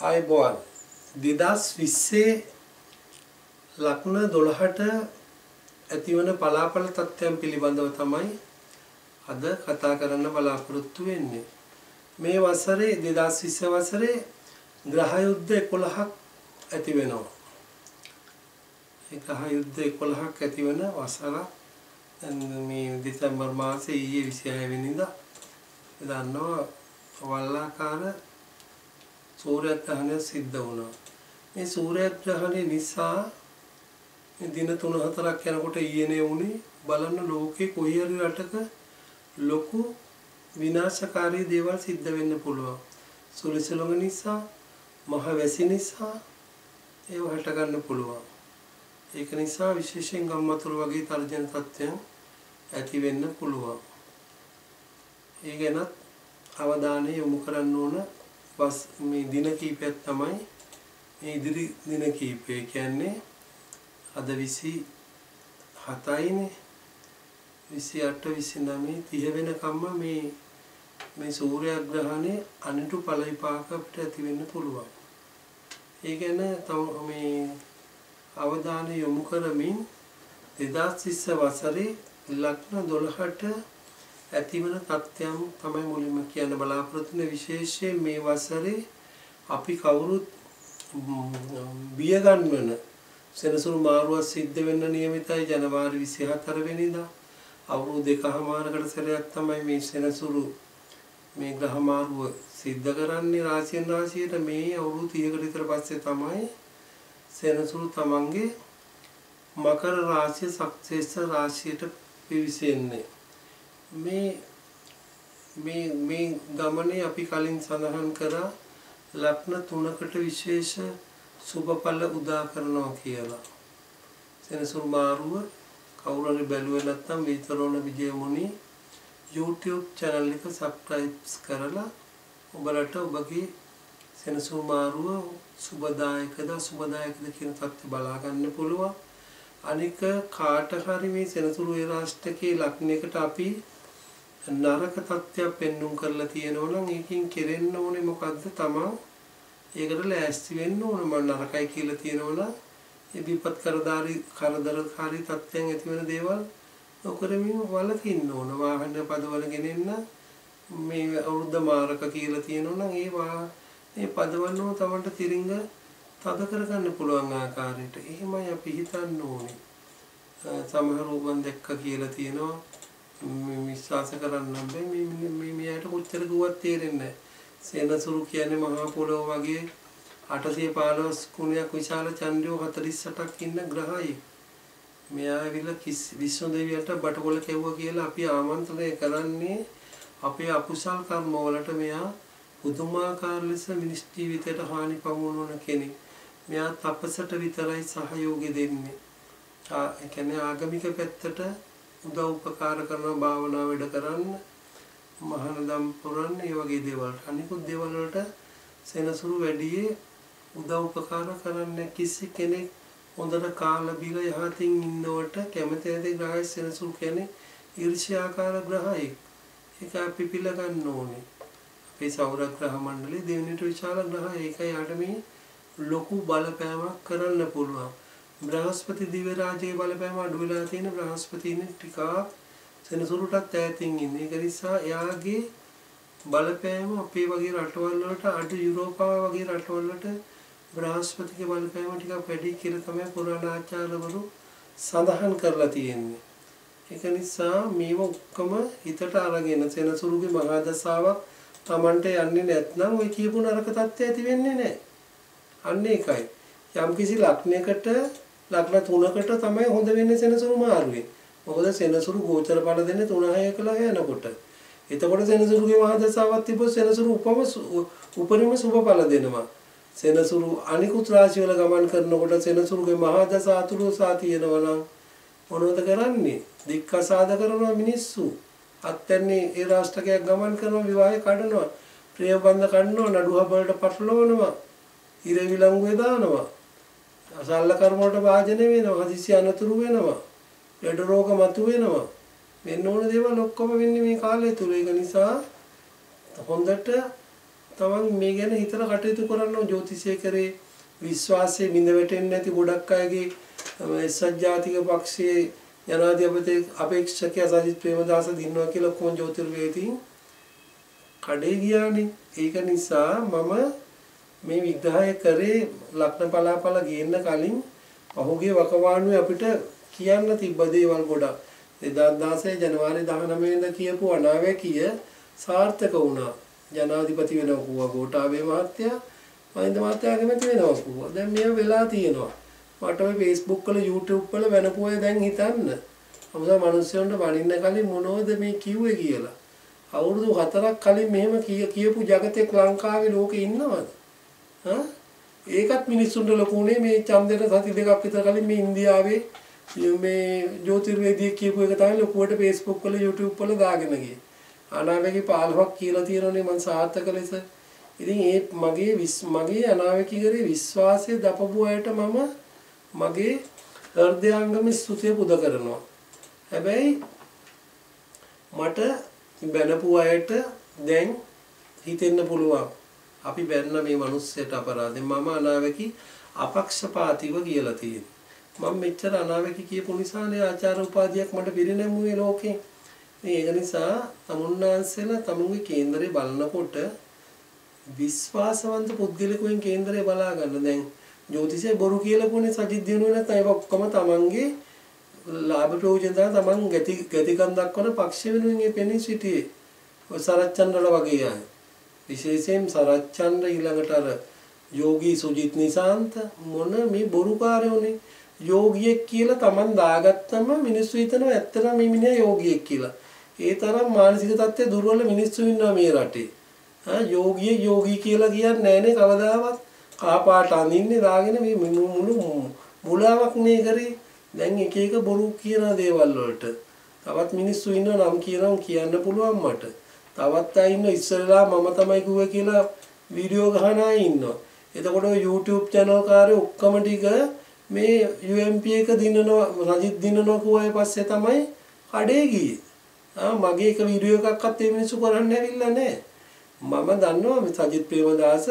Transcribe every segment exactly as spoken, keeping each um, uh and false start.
ආයුබෝවන් දෙදාස් විස්සේ ලග්න දොළහට ඇතිවන පලාපල තත්ත්වයන් පිළිබඳව තමයි අද කතා කරන්න බලාපොරොත්තු වෙන්නේ. මේ වසරේ දෙදාස් විස්ස වසරේ ග්‍රහ යුද්ධ එකොළහක් ඇති වෙනවා. ඒ ග්‍රහ යුද්ධ එකොළහක් ඇති වෙන වසරක් මේ දෙසැම්බර් මාසේ ඊයේ විසිහය වෙනිදා දන්නවා වල්ලාකාර සූර්යග්‍රහණය සිද්ධ වුණා. මේ සූර්යග්‍රහණය නිසා දින තුන හතරක් යනකොට ඊයේනේ වුණේ බලන්න ලෝකේ කොයි හරි රටක ලොකු විනාශකාරී දේවල් සිද්ධ වෙන්න පුළුවන්. සුලිසලොඟ නිසා, මහ වැසි නිසා ඒව හට ගන්න පුළුවන්. ඒක නිසා විශේෂයෙන් ගම්මතුරු වගේ තර්ජන තත්ත්වයන් ඇති වෙන්න පුළුවන්. ඒ ගැනත් අවධානය යොමු කරන්න ඕන. බස් මේ දින කීපයක් තමයි මේ ඉදිරි දින කීපය කියන්නේ අද විසි හතයිනේ විසි අට විසි නවය තිහ වෙනකම්ම මේ මේ සූර්යග්‍රහණය අනිටු ඵල විපාක අපිට ඇති වෙන්න පුළුවන්. ඒ ගැන තම මේ අවධානය යොමු කරමින් දෙදාස් විස්ස වසරේ ලග්න දොළහට ඇතිවන තත්ත්වයන් තමයි මුලින්ම කියන්න බලාපොරොත්තු වෙන. විශේෂයෙන් මේ වසරේ අපි කවුරුත් බිය ගන්නවන සෙනසුරු මාරුවක් සිද්ධ වෙන්න නියමිතයි. ජනවාරි විසිහතර වෙනිදා අවුරුදු දෙකමාරකට සැරයක් තමයි මේ සෙනසුරු මේ ග්‍රහ මාරුව සිද්ධ කරන්නේ රාශියෙන් රාශියට. මේ අවුරුදු තිහකට විතර පස්සේ තමයි සෙනසුරු තමන්ගේ මකර රාශිය සක්සේස රාශියට පිවිසෙන්නේ. මේ මේ මේ ගමනේ අපි කලින් සඳහන් කරා ලග්න තුනකට විශේෂ සුබඵල උදා කරනවා කියලා. සෙනසුරු මාරුව කවුරු හරි බැලුවේ නැත්නම් විතරෝණ විජයමුනි YouTube channel එක subscribe කරලා ඔබලට ඔබගේ සෙනසුරු මාරුව සුබදායකද සුබදායකද කියන තත්ත්වය බලා ගන්න පුළුවන්. අනික කාට හරි මේ සෙනසුරු ඒ රාශියේ ලග්නයකට අපි නරක තත්ත්වයක් පෙන්눔 කරලා තියෙනවා නම් ඒකෙන් කෙරෙන්න ඕනේ මොකද්ද? තමා ඒකට ලෑස්ති වෙන්න ඕනේ. මම නරකයි කියලා තියෙනවා නම් ඒ විපත් කරදාරි කරදරකාරී තත්ත්වයන් ඇති වෙන දේවල් නොකරමින් වළකින්න ඕන. වාහන පදවල ගෙනෙන්න මේ අවුරුද්ද මාරක කියලා තියෙනවා නම් ඒ වා මේ පදවලම තමන්ට තිරින්ග තද කරගන්න පුළුවන් ආකාරයට එහෙමයි අපි හිතන්න ඕනේ. සමහරව මම දැක්ක කියලා තියෙනවා විශ්වාස කරන්න බෑ. මේ මේ මෙයාට කොච්චර කිව්වත් තේරෙන්නේ නැහැ. සෙනසුරු කියන්නේ මහා පොළොව වගේ අටසිය පහළොස් කුණයක් විශාල චන්ද්‍රයෝ හතළිස් අටක් ඉන්න ග්‍රහයෙක්. මෙයා ඇවිල්ලා විශ්ව දෙවියන්ට බටකොළ කෙවුවා කියලා අපි ආමන්ත්‍රණය කරන්නේ අපේ අකුසල් කර්ම වලට. මෙයා පුදුමාකාර ලෙස මිනිස් ජීවිතයට හානි පමුණවන කෙනෙක්. මෙයා තපසට විතරයි සහයෝගය දෙන්නේ. ඒ කියන්නේ ආගමික පැත්තට උදව් උපකාර කරන භාවනා වැඩ කරන්න, මහානදම් පුරන්න, ඒ වගේ දේවල්. අනිකුත් දේවල් වලට සෙනසුරු වැඩියේ උදව් උපකාර කරන්නේ. කිසි කෙනෙක් හොඳට කාලා බීලා යහතින් ඉන්නවට කැමති නැති ග්‍රහය සෙනසුරු කියන්නේ ඊර්ෂ්‍යාකාර ග්‍රහයෙක්. ඒක අපි පිළ ගන්න ඕනේ. අපේ සෞර ග්‍රහ මණ්ඩලයේ දෙවෙනිට විශාල ග්‍රහය. ඒකයි යාට මේ ලොකු බලපෑමක් කරන්න පුළුවන්. බ්‍රහස්පති දිව්‍ය රාජයේ බලපෑම අඩු වෙලා තියෙන. බ්‍රහස්පතිනේ ටිකක් සෙනසුරුටත් ඈතින් ඉන්නේ. ඒක නිසා එයාගේ බලපෑම අපේ වගේ රටවල් වලට අඩු, යුරෝපාව වගේ රටවල් වලට බ්‍රහස්පතිගේ බලපෑම ටිකක් වැඩි කියලා තමයි පුරාණාචාර්යවරු සඳහන් කරලා තියෙන්නේ. ඒක නිසා මේව ඔක්කොම හිතට අරගෙන සෙනසුරුගේ මහා දශාවක් Tamante යන්නේ නැත්නම් ওই කියපු නරක තත්ත්වය ඇති වෙන්නේ නැහැ. අන්න ඒකයි. යම්කිසි ලග්නයකට ලග්න තුනකට තමයි හොඳ වෙන්නේ සෙනසුරු මාරුවේ. මොකද සෙනසුරු ගෝචර ඵල දෙන්නේ තුන හය කළා යනකොට. එතකොට සෙනසුරුගේ මහා දශාවක් තිබ්බොත් සෙනසුරු උපම උපරිම සුබ ඵල දෙනවා. සෙනසුරු අනිකුත් රාශි වල ගමන් කරනකොට සෙනසුරුගේ මහා දශා අතුරු සා තියෙනවා නම් මොනවද කරන්නේ? දික්කසාද කරනවා මිනිස්සු. අත්‍යන්නේ ඒ රාෂ්ටකයක් ගමන් කරනවා, විවාහය කඩනවා, ප්‍රේමබන්ධ කඩනවා, නඩුව වලට පටලවනවා, ඉර විලංගුවේ දානවා, අසල්ල කර්ම වලට වාජනය වෙනවා, හදිසි අනතුරු වෙනවා, ලෙඩ රෝග මතු වෙනවා. මෙන්න ඕන දේවල් ඔක්කොම වෙන්නේ මේ කාලය තුල. ඒක නිසා හොඳට තමන් මේ ගැන හිතලා කටයුතු කරන්න ඕන. ජ්‍යොතිෂය කරේ විශ්වාසයේ බිඳ වැටෙන්නේ නැති ගොඩක් අයගේ එක්සත් ජාතික පක්ෂයේ ජනාධිපති අපේක්ෂකයා සජිත් ප්‍රේමදාස දින්නවා කියලා කොහොම ජ්‍යොතිර්වේදීන් කඩේ ගියානේ. ඒක නිසා මම මේ විග්‍රහය කරේ ලග්න පලාපල ගේන්න කලින් පහුගිය වකවානුවේ අපිට කියන්න තිබ්බ දේවල් ගොඩක්. දෙදාස් දහසය ජනවාරි දහනවය වෙනිදා කියපු අනාවැකිය සාර්ථක වුණා. ජනාධිපති වෙනවා කිව්වා ගෝඨාභය මහත්තයා, මහින්ද මහත්තයා කැමති වෙනවා කිව්වා. දැන් මේව වෙලා තියෙනවා. මට ඔය Facebook වල YouTube වල වෙනපුවය දැන් හිතන්න. අමුදා මිනිස්සුන්ට වනින්න කලින් මොනවද මේ කිව්වේ කියලා. අවුරුදු හතරක් කලින් මෙහෙම කියපු జగතෙක් ලංකාවේ ලෝකේ ඉන්නවද? හා? ඒකත් මිනිස්සුන්ට ලොකුනේ මේ ඡන්දෙට සති දෙකක් විතර කලින් මේ ඉන්දියාවේ මේ ජ්‍යොතිර්වේදී කියපු එක තමයි ලොකුවට Facebook වල YouTube වල දාගෙන ගියේ. අනාවැකි පහළොවක් කියලා තියෙනනේ මම සාර්ථක ලෙස. ඉතින් ඒ මගේ මගේ අනාවැකි කරේ විශ්වාසය දපපු අයට මම මගේ හෘදයාංගම ස්තුතිය පුද කරනවා. හැබැයි මට බැනපු අයට දැන් හිතෙන්න පුළුවන් අපි බැන්න මේ මිනිස්සුන්ට අපරාධෙන් මම අනාවැකි අපක්ෂපාතීව කියලා තියෙනවා. මම මෙච්චර අනාවැකි කියපු නිසානේ ආචාර උපාධියක් මට පිරිනැමුවේ ලෝකේ. ඒක නිසා තමුන්නාන්සලා තමුන්ගේ කේන්දරේ බලනකොට විශ්වාසවන්ත පුද්ගලකෙන් කේන්දරේ බලා ගන්න. දැන් ජ්‍යොතිෂය බොරු කියලා කොනේ සජිත් දිනුවේ නැත්නම් ඒක ඔක්කොම තමන්ගේ ලාභ ප්‍රයෝජන තමන් ගති ගතිකම් දක්වන පක්ෂ වෙනුවෙන් මේ පෙනී සිටියේ. ඔය සරච්චන්ද්‍රල වගේ අය. විශේෂයෙන් සරච්චන්ද්‍ර ඊළඟට අර යෝගී සුජිත් නිසාන්ත මොන මේ බොරුකාරයෝනේ. යෝගියෙක් කියලා තමන් දාගත්තම මිනිස්සු හිතනවා ඇත්තටම මේ මිනිහා යෝගියෙක් කියලා. ඒ තරම් මානසික තත්ත්වයේ දුර්වල මිනිස්සු ඉන්නවා මේ රටේ. ආ යෝගියෙක් යෝගී කියලා කියන්නේ නැහනේ කවදාවත්. කාපාට අඳින්නේ දාගෙන මේ මුළු මුලාවක් නේ කරේ. දැන් එක එක බොරු කියන දේවල් වලට තවත් මිනිස්සු ඉන්නවා නම් කියනවා කියන්න පුළුවන් මට. තවත් අය ඉන්න ඉස්සරලා මම තමයි කිව්වේ කියලා වීඩියෝ ගහන අය ඉන්නවා. එතකොට YouTube channel කාරේ ඔක්කොම ටික මේ U M P එක දිනනවා රජිත් දිනනවා කියුවාය පස්සේ තමයි කඩේ ගියේ. ආ මගේ එක වීඩියෝ එකක්වත් මේ මිනිස්සු කරන්න ඇවිල්ලා නැහැ. මම දන්නවා මේ සජිත් ප්‍රේමදාස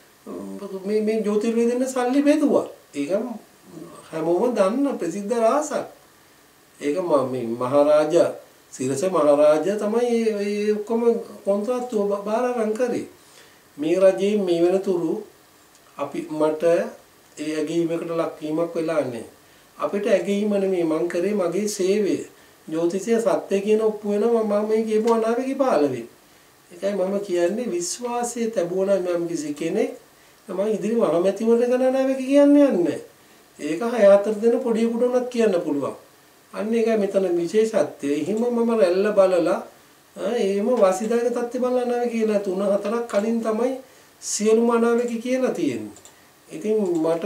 මේ මේ ජ්‍යොතිර්වේදීන් සල්ලි බෙදුවා. ඒක හැමෝම දන්න ප්‍රසිද්ධ රහසක්. ඒක මේ මහරජා සිරස මහරජා තමයි ඒ ඔක්කොම කොන්ත්‍රාත්තුව බාර අරන් කරේ. මේ රජයේ මේ වෙනතුරු අපි මට ඒ ඇගීමකට ලක්වීමක් වෙලා නැහැ. අපිට ඇගීම නෙමෙයි මං කරේ මගේ සේවය. ජ්‍යොතිෂය සත්‍ය කියන ඔප්පු වෙනවා මම මේ කියපු අනාවැකි පාලවේ. ඒකයි මම කියන්නේ විශ්වාසයේ තැබුණා මම කිසි කෙනෙක් මම ඉදිරි මහමැතිවරණ කරන අනාවැකි කියන්නේ නැහැ. ඒක හය හතර දෙන පොඩියෙකුට උනත් කියන්න පුළුවන්. අන්න ඒකයි මෙතන විශේෂත්වය. එහෙම මම රැල්ල බලලා එහෙම වාසිදායක තත්ත්ව බලලා නැහැ කියලා තුන හතරක් කලින් තමයි සියලුම අනාවැකි කියලා තියෙන්නේ. ඉතින් මට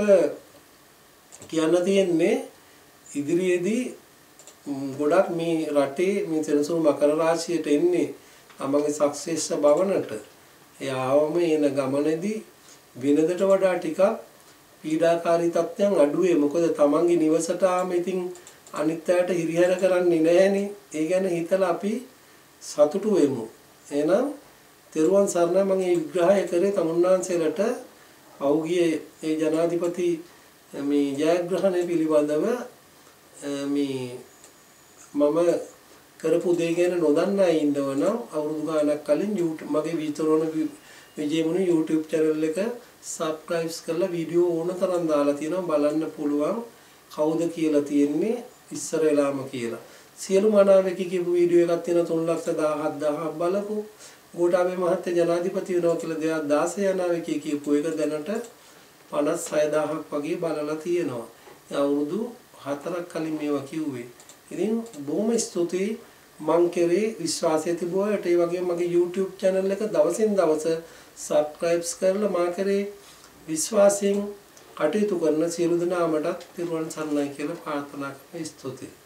කියන්න තියෙන්නේ ඉදිරියේදී ගොඩක් මේ රටේ මේ සෙනසුරු මකර රාශියට එන්නේ තමන්ගේ සක්සෙස් භවනට. එයාවම එන ගමනේදී වෙනදට වඩා ටිකක් පීඩාකාරී තත්ත්වයන් අඩුවේ. මොකද තමන්ගේ නිවසට ආම ඉතින් අනිත් අයට හිරිහැර කරන්නේ නැහනේ. ඒ ගැන හිතලා අපි සතුටු වෙමු. එහෙනම් තෙරුවන් සරණයි. මම මේ විග්‍රහය කරේ තමුන්නාන්සේලට පෞගියේ ඒ ජනාධිපති මේ ජයග්‍රහණය පිළිබඳව මේ මම කරපු දේ ගැන නොදන්නා ඉන්නවනම් අවුරුදු ගාණක් කලින් YouTube මගේ විතරෝණ විජේමුණි YouTube channel එක subscribe කරලා වීඩියෝ ඕන තරම් දාලා තියෙනවා බලන්න පුළුවන් කවුද කියලා තියෙන්නේ ඉස්සර වෙලාම කියලා. සියලු මනාවකී කියපු වීඩියෝ එකක් තියෙනවා තුන් ලක්ෂ දහහක් දහහක් බලපු. ගෝඨාභය මහත්තයා ජනාධිපති වෙනවා කියලා දෙදාස් දහසය අනාවකී කියපු එක දැනට පනස් හය දහසක් වගේ බලලා තියෙනවා. අවුරුදු හතරක් කලින් මේවා කිව්වේ. ඉතින් බොහොම ස්තුතියි මං කෙරේ විශ්වාසය තිබුණාට ඒ වගේම මගේ YouTube channel එක දවසින් දවස subscribe කරලා මා කෙරේ විශ්වාසයෙන් කටයුතු කරන සියලු දෙනාමට තිරුවන් සරණයි කියලා ප්‍රාර්ථනා කරනවා. ස්තුතියි.